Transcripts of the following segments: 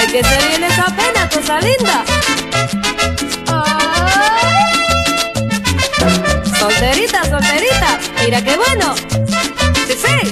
que se viene esa pena, cosa linda. Ay. Solterita, solterita, mira qué bueno. Sí, sí.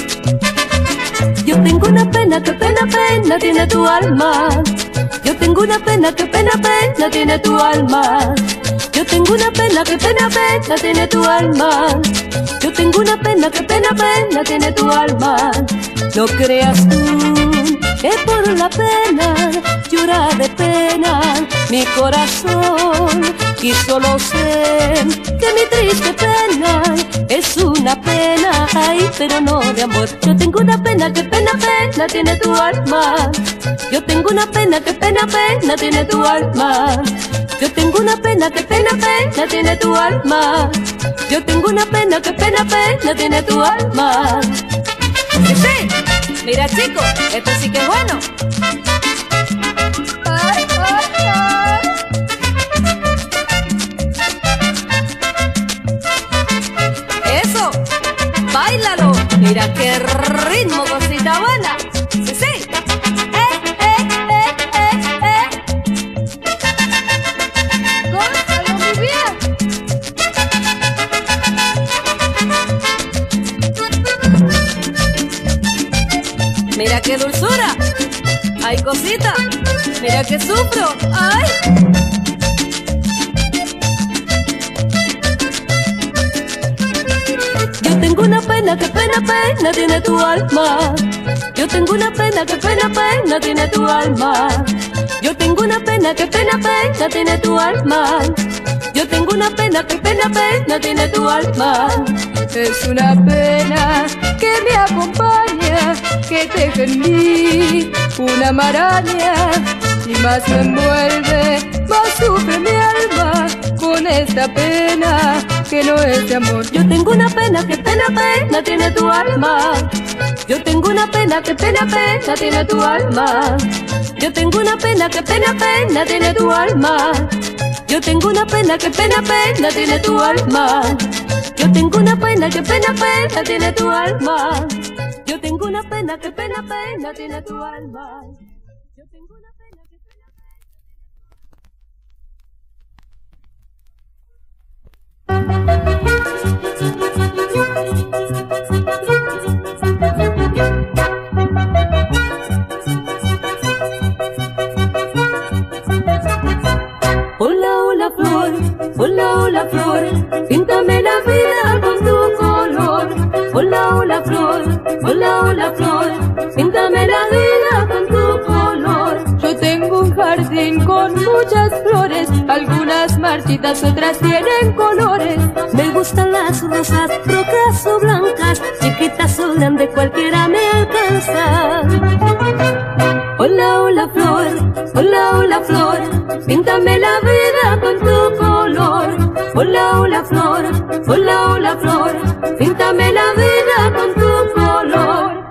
Yo tengo una pena, que pena, pena tiene tu alma. Yo tengo una pena, que pena, pena tiene tu alma. Yo tengo una pena, que pena, pena tiene tu alma. Yo tengo una pena, que pena, pena tiene tu alma. No creas tú que por la pena llora de pena mi corazón. Y solo sé que mi triste pena es una pena, ay, pero no de amor. Yo tengo una pena, que pena, pena tiene tu alma. Yo tengo una pena, que pena, pena tiene tu alma. Yo tengo una pena, que pena, pena tiene tu alma. Yo tengo una pena, que pena, pena tiene tu alma. Sí, sí. Mira, chicos, esto sí que es bueno. Ay, ay, ay. Eso, báilalo. Mira qué ritmo, cosita buena. Sí, sí. Gózalo muy bien. Mira qué dulzura. Ay, cosita. Mira que sufro. Ay. Yo tengo una pena, que pena, pena tiene tu alma. Yo tengo una pena, que pena, pena tiene tu alma. Yo tengo una pena, que pena, pena tiene tu alma. Yo tengo una pena, que pena, pena tiene tu alma. Es una pena que me acompaña, que teje en mí una maraña. Y más me envuelve, más sufre mi alma con esta pena que no es de amor. Yo tengo una pena, que pena, pena tiene tu alma. Yo tengo una pena, que pena, pena tiene tu alma. Yo tengo una pena, que pena, pena tiene tu alma. Yo tengo una pena, que pena, pena tiene tu alma. Yo tengo una pena, que pena, pena tiene tu alma. Yo tengo una pena, que pena, pena tiene tu alma. Yo tengo una pena, que pena, hola, hola flor, hola, hola flor, píntame la vida con tu color. Hola, hola flor, hola, hola flor, píntame la vida con tu color. Yo tengo un jardín con muchas flores, algunas marchitas, otras tienen colores. Me gustan las rosas, rojas o blancas, chiquitas o grandes, cualquiera me alcanza. Hola, hola flor, hola, hola flor, píntame la vida con tu color. Hola, hola flor, hola, hola flor, píntame la vida con tu color.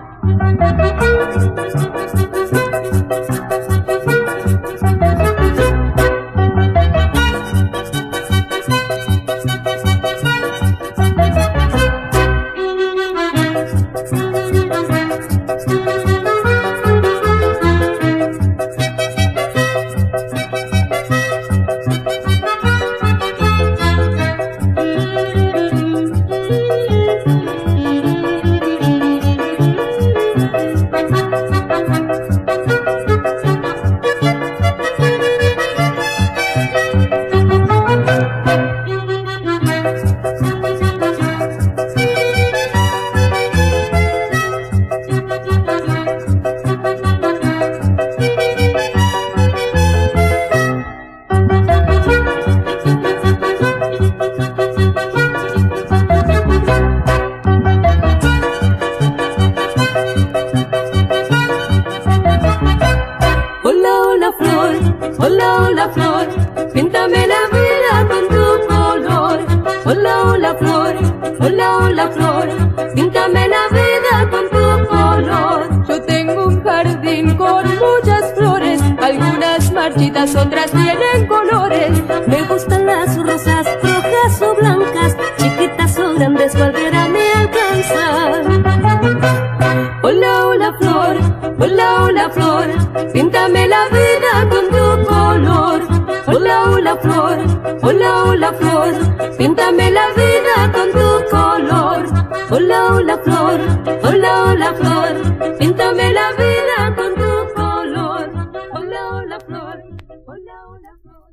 Hola, hola flor, píntame la vida con tu color. Hola, hola flor, hola, hola flor, píntame la vida con tu color. Yo tengo un jardín con muchas flores, algunas marchitas, otras tienen colores. Me gustan las rosas, rojas o blancas, chiquitas o grandes, cualquiera me alcanza. Hola, hola flor, hola, hola flor, píntame la vida con tu color. Hola, hola flor, hola, hola flor, píntame la vida con tu color. Hola, hola flor, hola, hola flor, píntame la vida con tu color. Hola, hola flor, hola, hola flor.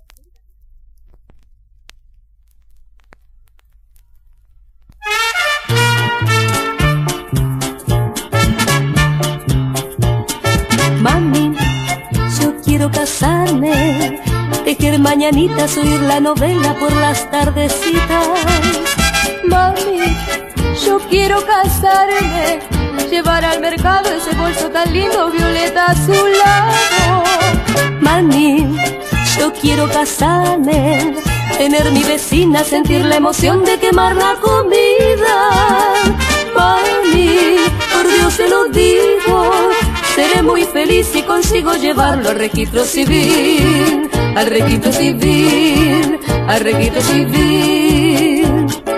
Mami, yo quiero casarme, tejer mañanitas, oír la novela por las tardecitas. Mami, yo quiero casarme, llevar al mercado ese bolso tan lindo, violeta azulado. Mami, yo quiero casarme, tener mi vecina, sentir la emoción de quemar la comida. Mami, por Dios te lo digo, seré muy feliz si consigo llevarlo al registro civil, al registro civil, al registro civil.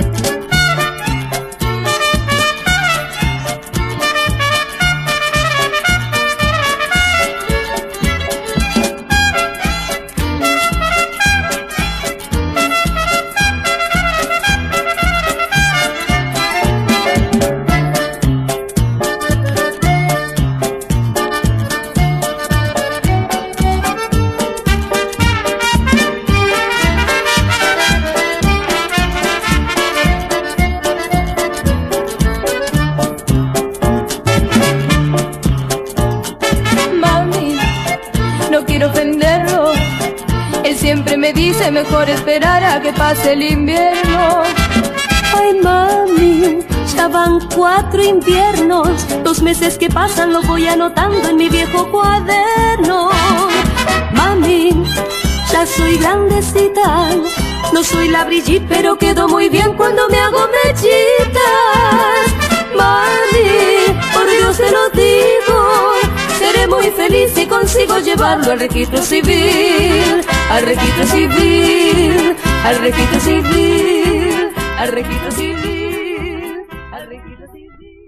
Mejor esperar a que pase el invierno. Ay, mami, ya van 4 inviernos, 2 meses que pasan los voy anotando en mi viejo cuaderno. Mami, ya soy grandecita, no soy la Brigitte, pero quedo muy bien cuando me hago mechitas. Mami, por Dios te lo digo, seré muy feliz si consigo llevarlo al registro civil, al registro civil, al registro civil, al registro civil, al registro civil.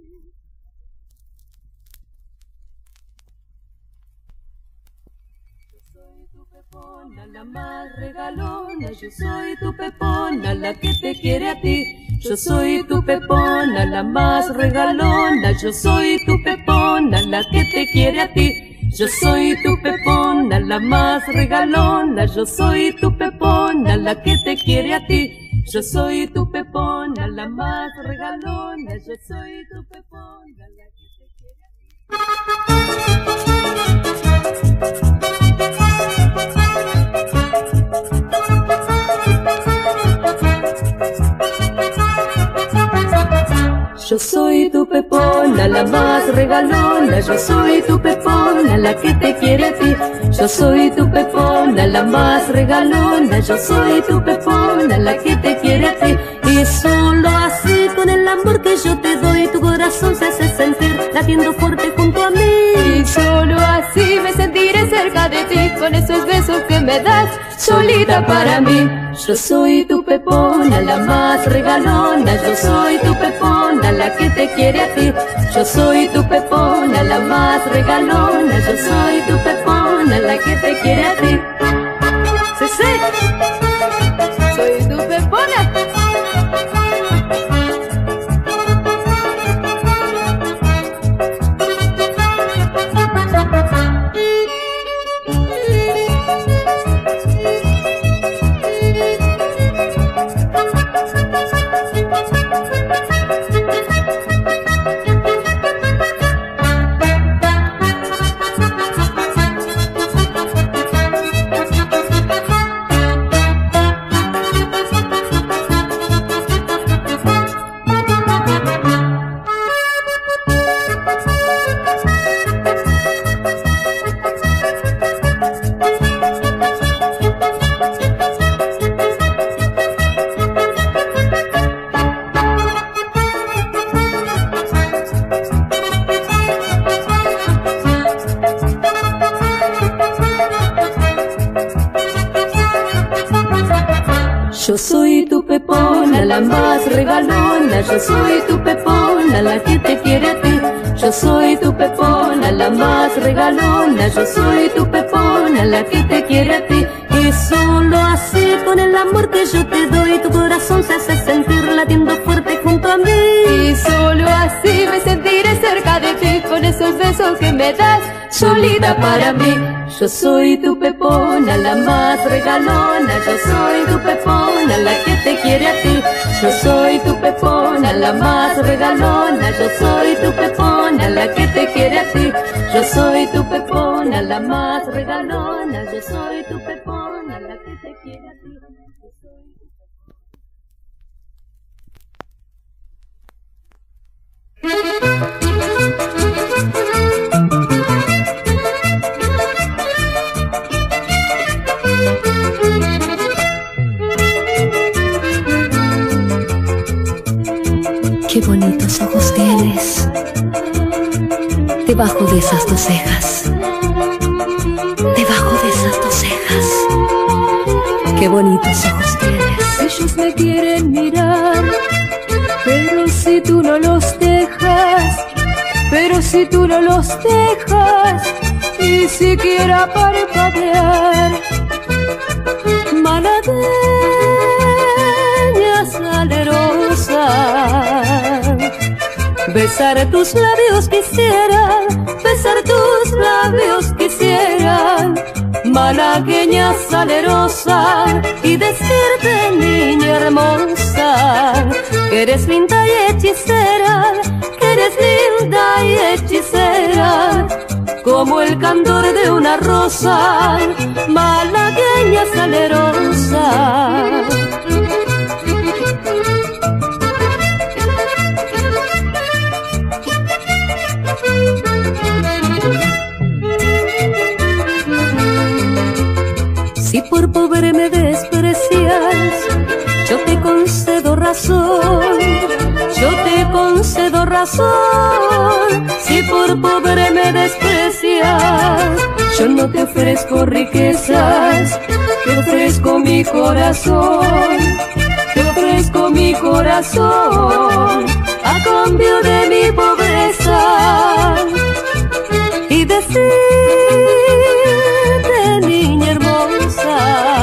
Yo soy tu pepona, la más regalona, yo soy tu pepona, la que te quiere a ti. Yo soy tu pepona, la más regalona, yo soy tu pepona, la que te quiere a ti. Yo soy tu pepona, la más regalona, yo soy tu pepona, la que te quiere a ti. Yo soy tu pepona, la más regalona, yo soy tu pepona, la que te quiere a ti. Yo soy tu pepona, la más regalona, yo soy tu pepona, la que te quiere a ti. Yo soy tu pepona, la más regalona, yo soy tu pepona, la que te quiere a ti. Y solo así, con el amor que yo te doy, tu corazón se hace sentir latiendo fuerte junto a mí. Y solo así me sentiré cerca de ti, con esos besos que me das, solita para mí. Yo soy tu pepona, la más regalona, yo soy tu pepona, la que te quiere a ti. Yo soy tu pepona, la más regalona, yo soy tu pepona, la que te quiere a ti. Sí, sí, soy tu pepona. Yo soy tu pepona, la más regalona, yo soy tu pepona, la que te quiere a ti. Yo soy tu pepona, la más regalona. Yo soy tu pepona, la que te quiere a ti. Y solo así, con el amor que yo te doy, tu corazón se hace sentir latiendo fuerte junto a mí. Y solo así me sentiré cerca de ti, con esos besos que me das, solita para mí. Yo soy tu pepona, la más regalona. Yo soy tu pepona, la que te quiere a ti. Yo soy tu pepona, la más regalona. Yo soy tu pepona, la que te quiere a ti. Yo soy tu pepona, la más regalona. Yo soy tu pepona, la que te quiere a ti. Qué bonitos ojos tienes debajo de esas dos cejas, debajo de esas dos cejas. Qué bonitos ojos tienes. Ellos me quieren mirar, pero si tú no los dejas, pero si tú no los dejas, ni siquiera parpadear. Malagueña salerosa, besar tus labios quisiera, besar tus labios quisiera. Malagueña salerosa, y decirte, niña hermosa, que eres linda y hechicera, que eres linda y hechicera, como el candor de una rosa. Malagueña salerosa. Si por pobre me desprecias, yo te concedo razón, yo te concedo razón. Si por pobre me desprecias, yo no te ofrezco riquezas, te ofrezco mi corazón, te ofrezco mi corazón, a cambio de mi pobreza. Y decirte, niña hermosa,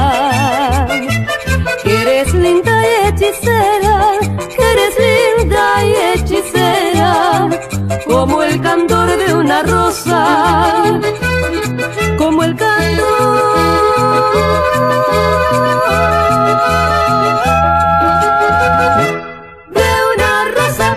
que eres linda y hechicera, que eres linda y hechicera, como el candor de una rosa, como el candor de una rosa.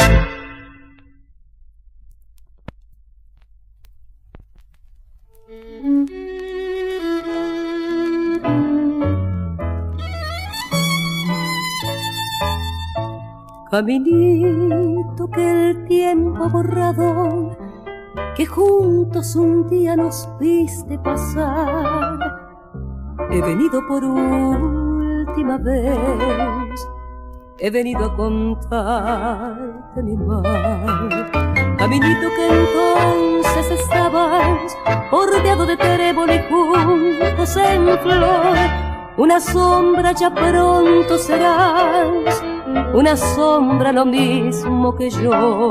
Caminito que el tiempo ha borrado, que juntos un día nos viste pasar. He venido por última vez, he venido a contarte mi mal. Caminito que entonces estabas bordeado de trébol y juntos en flor. Una sombra ya pronto serás, una sombra lo mismo que yo.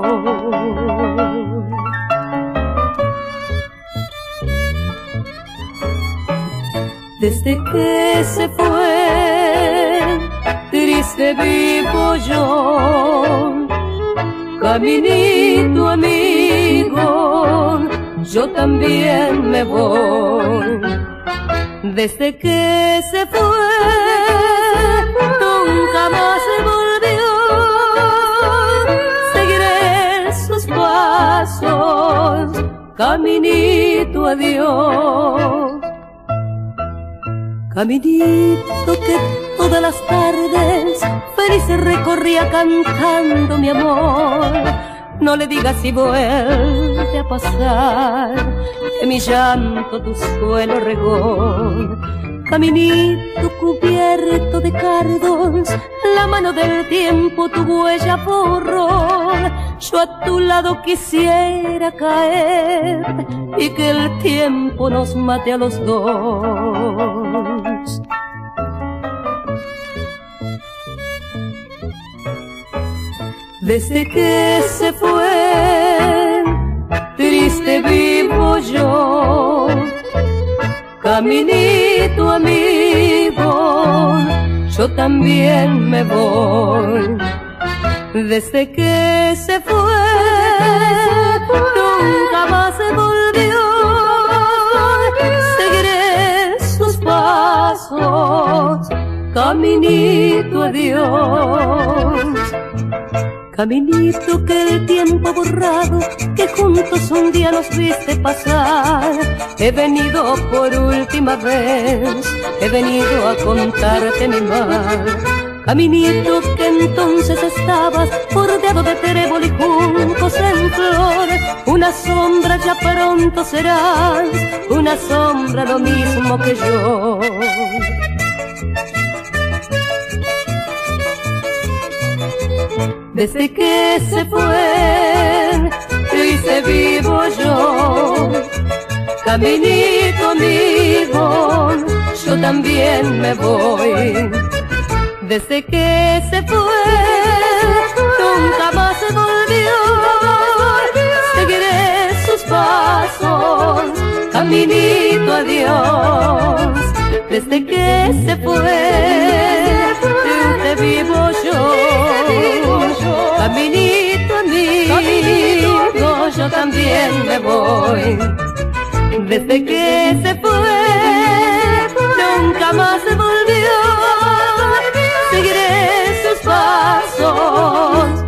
Desde que se fue, triste vivo yo. Caminito amigo, yo también me voy. Desde que se fue, nunca más volvió. Seguiré sus pasos, caminito adiós. Caminito que todas las tardes feliz recorría cantando mi amor. No le digas si vuelve a pasar, que mi llanto tu suelo regó. Caminito cubierto de cardos, la mano del tiempo tu huella borró. Yo a tu lado quisiera caer y que el tiempo nos mate a los dos. Desde que se fue, triste triste vivo yo. Caminito amigo, yo también me voy. Desde que se fue, nunca más se volvió. Seguiré sus pasos, caminito adiós. Caminito que el tiempo borrado, que juntos un día nos viste pasar. He venido por última vez, he venido a contarte mi mal. Caminito que entonces estabas bordeado de trébol y juncos en flor. Una sombra ya pronto serás, una sombra lo mismo que yo. Desde que se fue, triste vivo yo. Caminito amigo, yo también me voy. Desde que se fue, nunca más se volvió. Seguiré sus pasos, caminito adiós. Desde que se fue, triste vivo yo. Caminito amigo, yo también me voy. Desde que se fue, nunca más se volvió. Seguiré sus pasos,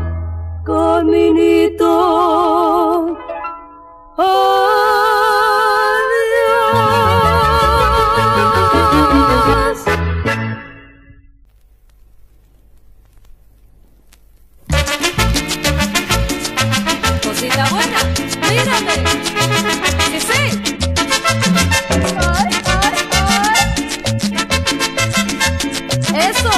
caminito adiós. Cosita buena, mírame. Sí, sí. Ay, ay, ay. Eso.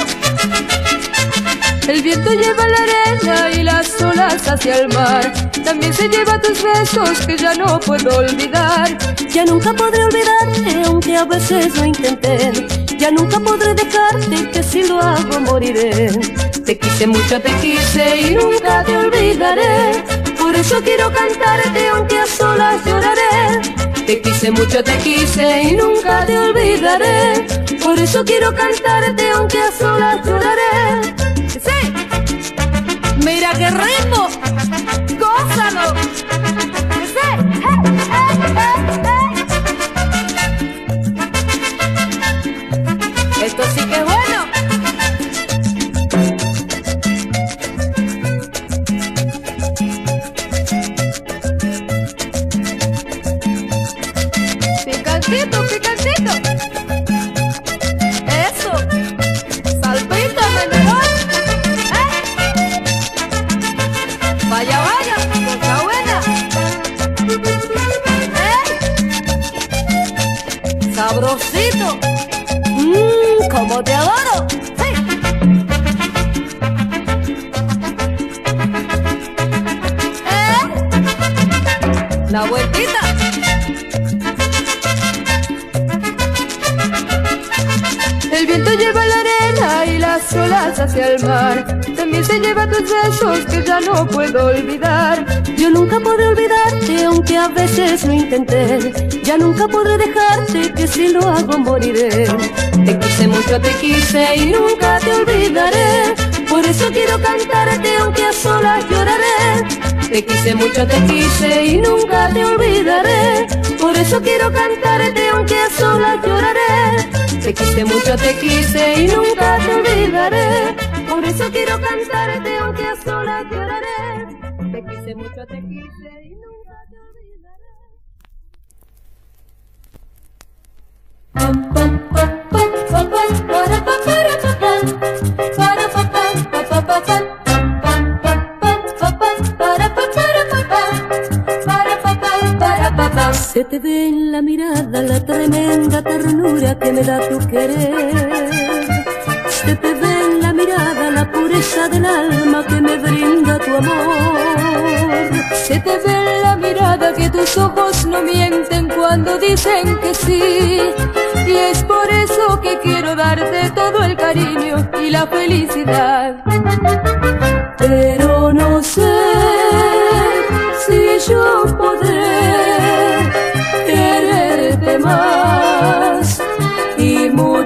El viento lleva la arena y las olas hacia el mar. También se lleva tus besos que ya no puedo olvidar. Ya nunca podré olvidarte, aunque a veces lo intenté. Ya nunca podré dejarte, que si lo hago moriré. Te quise mucho, te quise y nunca te olvidaré. Por eso quiero cantarte, aunque a solas lloraré. Te quise mucho, te quise y nunca te olvidaré. Por eso quiero cantarte, aunque a solas lloraré. ¡Sí! ¡Mira qué ritmo! ¡Gózalo! ¡Sí! Esto sí que es bueno. Picantito, picantito. Eso. Salpito, menor. Vaya, vaya, cosa buena. Sabrosito. Como te adoro. Sí. La vueltita. El viento lleva la arena y las olas hacia el mar. También se lleva tus besos que ya no puedo olvidar. Yo nunca podré olvidarte, aunque a veces lo intenté. Ya nunca podré dejarte, que si lo hago moriré. Te quise mucho, te quise y nunca te olvidaré. Por eso quiero cantarte, aunque a solas lloraré. Te quise mucho, te quise y nunca te olvidaré. Por eso quiero cantarte, aunque a solas lloraré. Te quise mucho, te quise y nunca te olvidaré. Por eso quiero cantarte, aunque a solas lloraré. Te quise mucho, te quise y nunca te olvidaré. Se te ve en la mirada la tremenda ternura que me da tu querer. Se te ve en la mirada la pureza del alma que me brinda tu amor. Se te ve en la mirada que tus ojos no mienten cuando dicen que sí. Y es por eso que quiero darte todo el cariño y la felicidad. Pero no sé si yo podré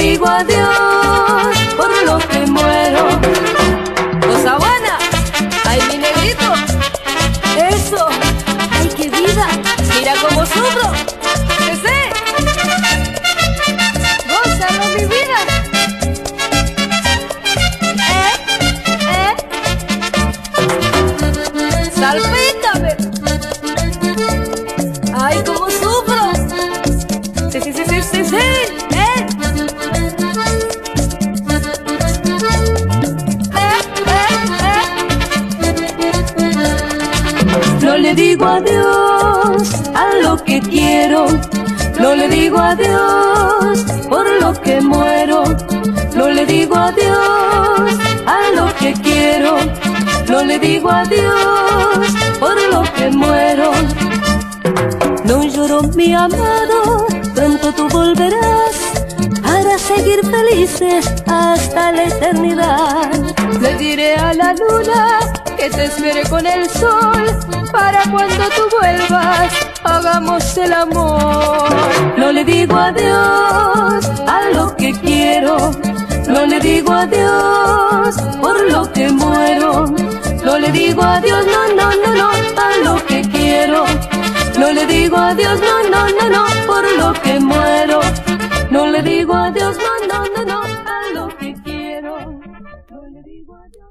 digo adiós por lo que muero. Cosa buena, ay mi negrito, Eso, ay qué vida, mira cómo sufro, que sé, gózalo mi vida. Salpítame, ay cómo sufro. sí, sí, sí, sí, sí, sí, No le digo adiós a lo que quiero, no le digo adiós por lo que muero, no le digo adiós a lo que quiero, no le digo adiós por lo que muero. No lloro mi amado, pronto tú volverás para seguir felices hasta la eternidad. Le diré a la luna que te espere con el sol, para cuando tú vuelvas hagamos el amor. No le digo adiós a lo que quiero, no le digo adiós por lo que muero, no le digo adiós, no, no, no, no, a lo que quiero, no le digo adiós, no, no, no, no, por lo que muero, no le digo adiós, no, no, no, no, a lo que quiero, no le digo adiós.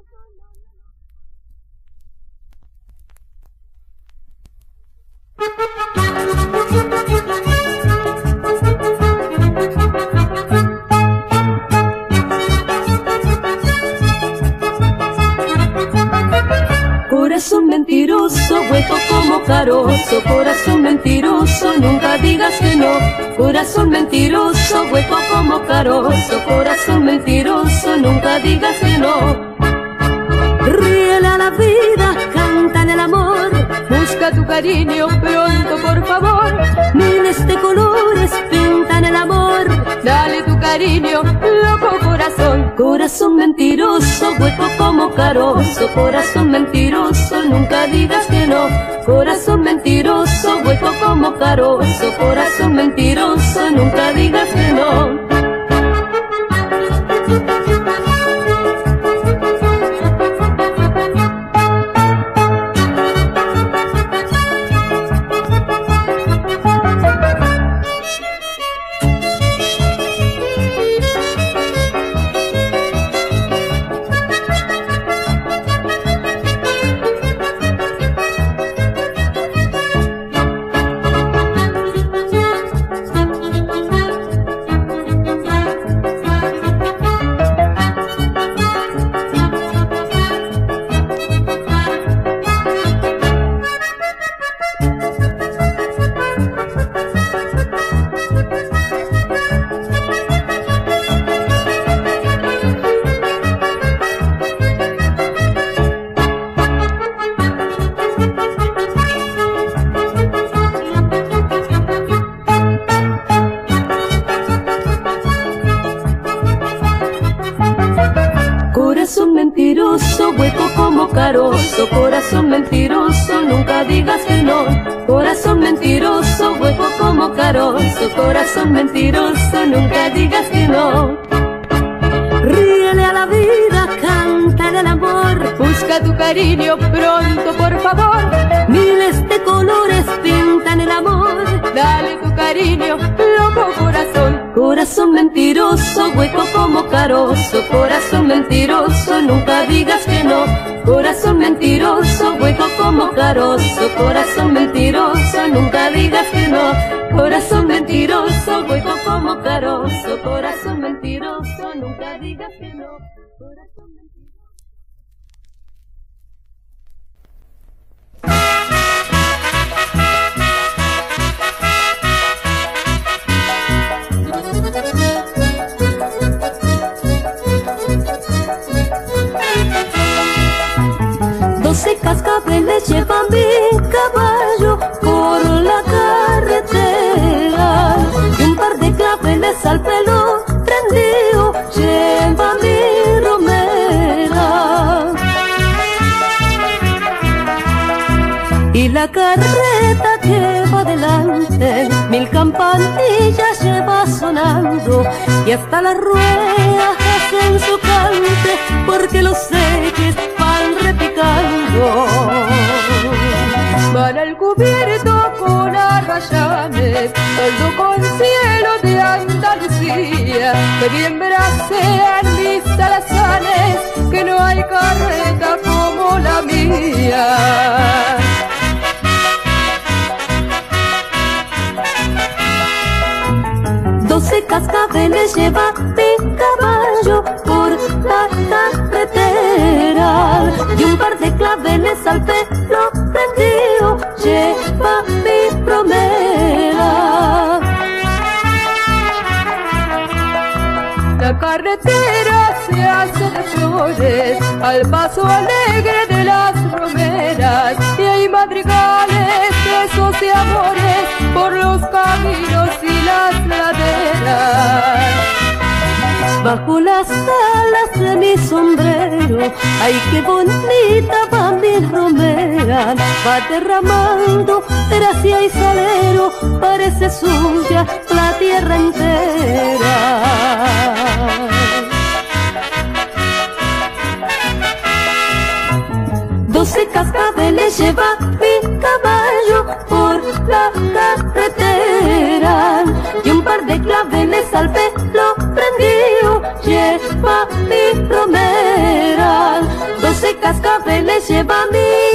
Corazón mentiroso, hueco como carozo, corazón mentiroso, nunca digas que no. Corazón mentiroso, hueco como carozo, corazón mentiroso, nunca digas que no. Ríele a la vida, canta en el amor, Busca tu cariño pronto, por favor. miles de colores pintan el amor. Dale tu cariño, loco corazón. Corazón mentiroso, hueco como carozo, corazón mentiroso, nunca digas que no. Corazón mentiroso, hueco como carozo, corazón mentiroso, nunca digas que no. Corazón mentiroso, hueco como carozo, corazón mentiroso, nunca digas que no. Corazón mentiroso, hueco como carozo, corazón mentiroso, nunca digas que no. Ríele a la vida, canta en el amor, Busca tu cariño pronto, por favor. miles de colores pintan el amor. Dale tu cariño, loco corazón. Corazón mentiroso, hueco como carozo, corazón mentiroso, nunca digas que no. Corazón mentiroso, hueco como carozo, corazón mentiroso, nunca digas que no. Corazón mentiroso, hueco como carozo, corazón mentiroso, nunca digas que no. Corazón mentiroso. Cascabeles lleva mi caballo por la carretera, y un par de claveles al pelo prendido lleva mi romero. y la carreta que va adelante 1000 campanillas lleva sonando y hasta las ruedas hacen su cante porque los ejes van repicando. Van al cubierto con arrayanes, todo con cielo de Andalucía, que bien bracean mis alazanes, que no hay carreta como la mía. 12 cascabeles lleva mi caballo por la carretera y un par de claveles al pelo prendido lleva mi romera. La carretera se hace de flores al paso alegre de las romeras y hay madrigales, besos y amores por los caminos y las laderas. Bajo las alas de mi sombrero, ay qué bonita va mi romera, va derramando gracia y salero, parece suya la tierra entera. 12 cascabeles lleva mi caballo por la carretera y un par de claveles al pelo prendido lleva mi romera. 12 cascabeles lleva mi